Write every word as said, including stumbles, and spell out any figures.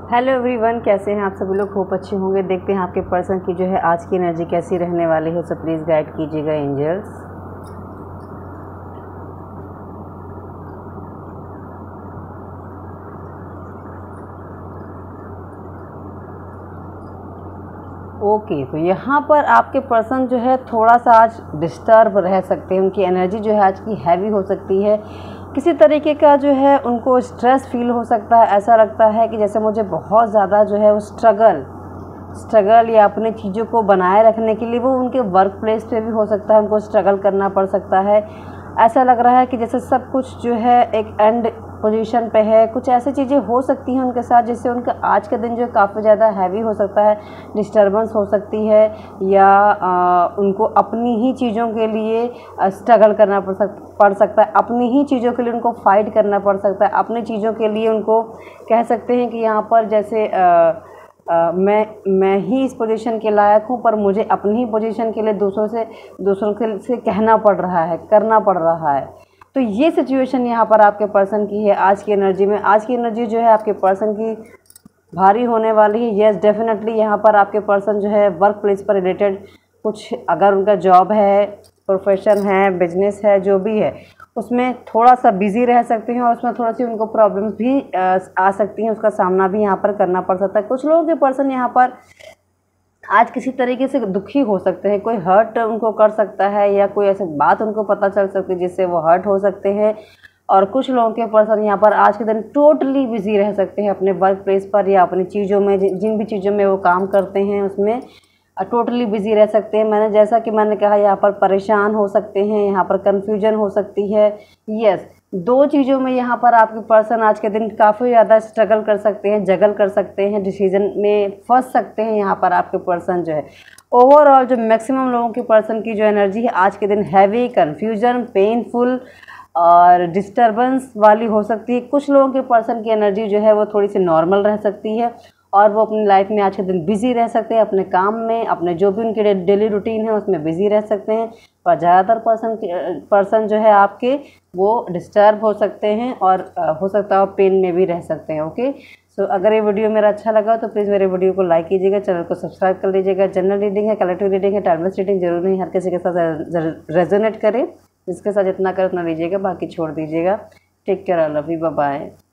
Hello everyone, कैसे हैं आप सभी लोग। होप अच्छे होंगे। देखते हैं आपके पर्सन की जो है आज की एनर्जी कैसी रहने वाली है। सो प्लीज़ गाइड कीजिएगा एंजल्स। ओके okay, तो यहाँ पर आपके पर्सन जो है थोड़ा सा आज डिस्टर्ब रह सकते हैं। उनकी एनर्जी जो है आज की हैवी हो सकती है। किसी तरीके का जो है उनको स्ट्रेस फील हो सकता है। ऐसा लगता है कि जैसे मुझे बहुत ज़्यादा जो है वो स्ट्रगल स्ट्रगल या अपने चीज़ों को बनाए रखने के लिए वो उनके वर्क प्लेस पे भी हो सकता है, उनको स्ट्रगल करना पड़ सकता है। ऐसा लग रहा है कि जैसे सब कुछ जो है एक एंड पोजीशन पे है। कुछ ऐसी चीज़ें हो सकती हैं उनके साथ जिससे उनका आज का दिन जो काफ़ी ज़्यादा हैवी हो सकता है। डिस्टर्बेंस हो सकती है या आ, उनको अपनी ही चीज़ों के लिए स्ट्रगल करना पड़ सक पड़ सकता है। अपनी ही चीज़ों के लिए उनको फाइट करना पड़ सकता है। अपनी चीज़ों के लिए उनको कह सकते हैं कि यहाँ पर जैसे आ, आ, मैं मैं ही इस पोजीशन के लायक हूँ, पर मुझे अपनी ही पोजीशन के लिए दूसरों से दूसरों के से कहना पड़ रहा है, करना पड़ रहा है। तो ये सिचुएशन यहाँ पर आपके पर्सन की है आज की एनर्जी में। आज की एनर्जी जो है आपके पर्सन की भारी होने वाली है। येस, डेफिनेटली यहाँ पर आपके पर्सन जो है वर्क प्लेस पर रिलेटेड कुछ, अगर उनका जॉब है, प्रोफेशन है, बिजनेस है, जो भी है, उसमें थोड़ा सा बिजी रह सकते हैं और उसमें थोड़ा सी उनको प्रॉब्लम्स भी आ सकती हैं। उसका सामना भी यहाँ पर करना पड़ सकता है। कुछ लोगों के पर्सन यहाँ पर आज किसी तरीके से दुखी हो सकते हैं। कोई हर्ट उनको कर सकता है या कोई ऐसी बात उनको पता चल सकती है जिससे वो हर्ट हो सकते हैं। और कुछ लोगों के पर्सन यहाँ पर आज के दिन टोटली बिजी रह सकते हैं अपने वर्क प्लेस पर या अपनी चीज़ों में, जिन भी चीज़ों में वो काम करते हैं उसमें टोटली बिजी रह सकते हैं। मैंने जैसा कि मैंने कहा, यहाँ पर परेशान हो सकते हैं, यहाँ पर कन्फ्यूजन हो सकती है। यस, दो चीज़ों में यहाँ पर आपके पर्सन आज के दिन काफ़ी ज़्यादा स्ट्रगल कर सकते हैं, जगल कर सकते हैं, डिसीजन में फंस सकते हैं। यहाँ पर आपके पर्सन जो है ओवरऑल जो मैक्सिमम लोगों के पर्सन की जो एनर्जी है आज के दिन हैवी, कन्फ्यूजन, पेनफुल और डिस्टर्बेंस वाली हो सकती है। कुछ लोगों के पर्सन की एनर्जी जो है वो थोड़ी सी नॉर्मल रह सकती है और वो अपनी लाइफ में आज के दिन बिजी रह सकते हैं, अपने काम में, अपने जो भी उनके डेली रूटीन है उसमें बिजी रह सकते हैं। पर ज़्यादातर पर्सन पर्सन जो है आपके वो डिस्टर्ब हो सकते हैं और हो सकता है पेन में भी रह सकते हैं। ओके, सो so, अगर ये वीडियो मेरा अच्छा लगा तो प्लीज़ मेरे वीडियो को लाइक कीजिएगा, चैनल को सब्सक्राइब कर लीजिएगा। जनरल रीडिंग है, कलेक्टिव रीडिंग है, टाइमलेस रीडिंग जरूर नहीं हर किसी के साथ रेजोनेट करे। जिसके साथ जितना कर उतना लीजिएगा, बाकी छोड़ दीजिएगा। Take care, I love you, bye bye.